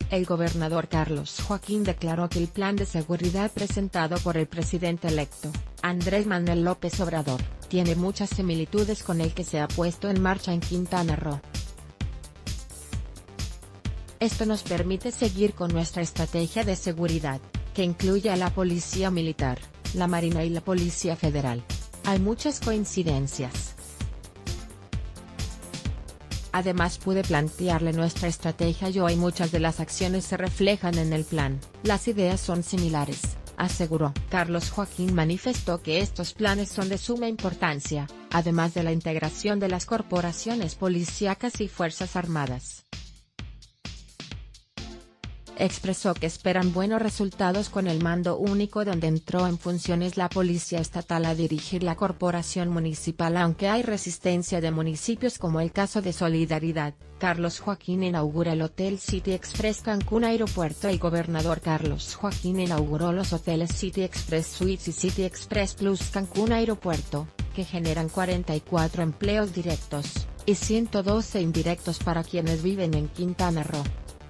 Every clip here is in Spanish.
El gobernador Carlos Joaquín declaró que el plan de seguridad presentado por el presidente electo, Andrés Manuel López Obrador, tiene muchas similitudes con el que se ha puesto en marcha en Quintana Roo. Esto nos permite seguir con nuestra estrategia de seguridad, que incluye a la Policía Militar, la Marina y la Policía Federal. Hay muchas coincidencias. Además pude plantearle nuestra estrategia yo y muchas de las acciones se reflejan en el plan. Las ideas son similares, aseguró. Carlos Joaquín manifestó que estos planes son de suma importancia, además de la integración de las corporaciones policíacas y Fuerzas Armadas. Expresó que esperan buenos resultados con el mando único donde entró en funciones la Policía Estatal a dirigir la corporación municipal aunque hay resistencia de municipios como el caso de Solidaridad. Carlos Joaquín inaugura el Hotel City Express Cancún Aeropuerto. El gobernador Carlos Joaquín inauguró los hoteles City Express Suites y City Express Plus Cancún Aeropuerto, que generan 44 empleos directos, y 112 indirectos para quienes viven en Quintana Roo.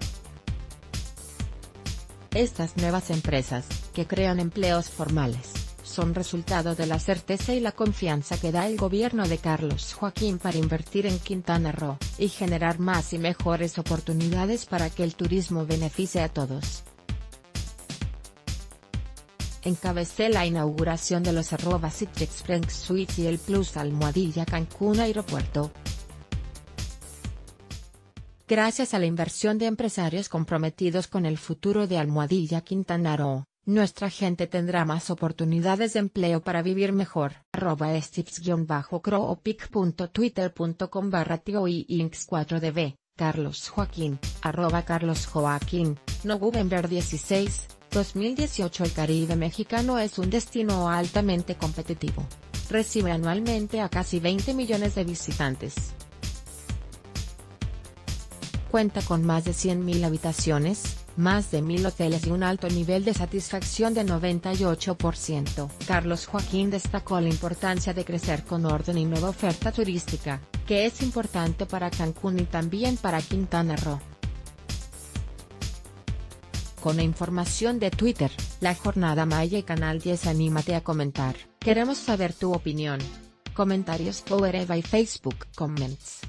Estas nuevas empresas, que crean empleos formales, son resultado de la certeza y la confianza que da el gobierno de Carlos Joaquín para invertir en Quintana Roo, y generar más y mejores oportunidades para que el turismo beneficie a todos. Encabecé la inauguración de los @City Express Suites y el Plus Cancún Aeropuerto. Gracias a la inversión de empresarios comprometidos con el futuro de Quintana Roo, nuestra gente tendrá más oportunidades de empleo para vivir mejor. @stips_cropic.twitter.com/TOIINX4DB, Carlos Joaquín, @CarlosJoaquín, November 16, 2018. El Caribe mexicano es un destino altamente competitivo. Recibe anualmente a casi 20 millones de visitantes. Cuenta con más de 100.000 habitaciones, más de 1.000 hoteles y un alto nivel de satisfacción de 98%. Carlos Joaquín destacó la importancia de crecer con orden y nueva oferta turística, que es importante para Cancún y también para Quintana Roo. Con la información de Twitter, La Jornada Maya y Canal 10. Anímate a comentar. Queremos saber tu opinión. Comentarios powered by Facebook Comments.